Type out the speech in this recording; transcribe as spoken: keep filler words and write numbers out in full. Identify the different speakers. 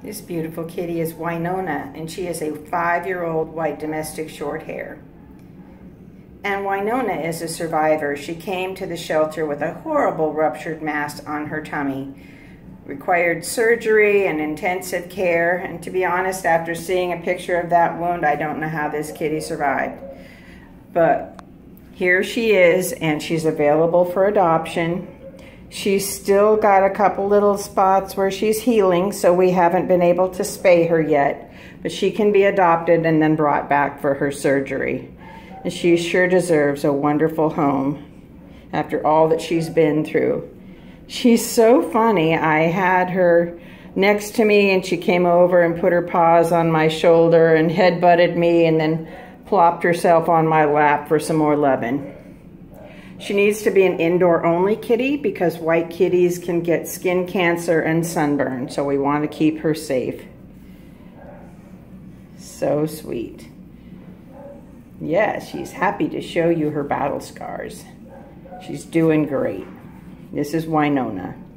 Speaker 1: This beautiful kitty is Wynona, and she is a five-year-old white domestic short hair. And Wynona is a survivor. She came to the shelter with a horrible ruptured mass on her tummy. Required surgery and intensive care, and to be honest, after seeing a picture of that wound, I don't know how this kitty survived. But here she is, and she's available for adoption. She's still got a couple little spots where she's healing, so we haven't been able to spay her yet. But she can be adopted and then brought back for her surgery. And she sure deserves a wonderful home after all that she's been through. She's so funny. I had her next to me and she came over and put her paws on my shoulder and head-butted me and then plopped herself on my lap for some more loving. She needs to be an indoor-only kitty because white kitties can get skin cancer and sunburn, so we want to keep her safe. So sweet. Yes, she's happy to show you her battle scars. She's doing great. This is Wynona.